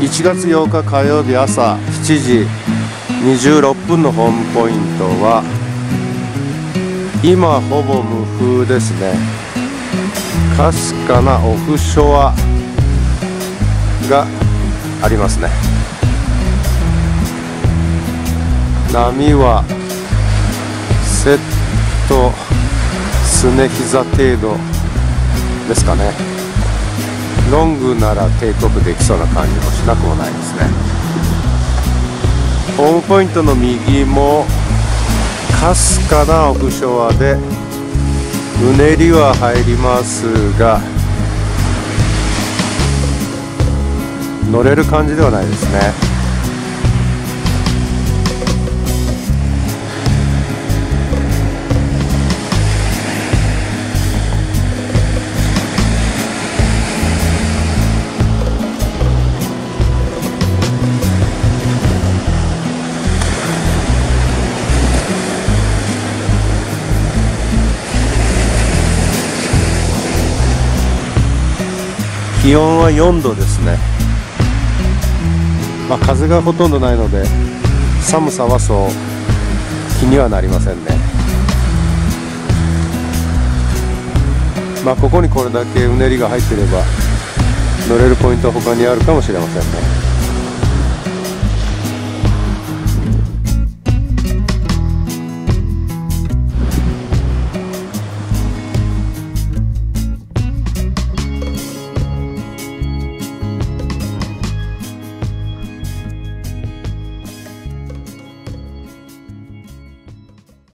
1月8日火曜日朝7時26分のホームポイントは今ほぼ無風ですね。かすかなオフショアがありますね。波はセットすね膝程度ですかね。ロングならテイクオフできそうな感じもしなくもないですね。ホームポイントの右もかすかなオフショアでうねりは入りますが乗れる感じではないですね。気温は4度ですね。風がほとんどないので寒さはそう気にはなりませんね。ここにこれだけうねりが入っていれば乗れるポイントは他にあるかもしれませんね。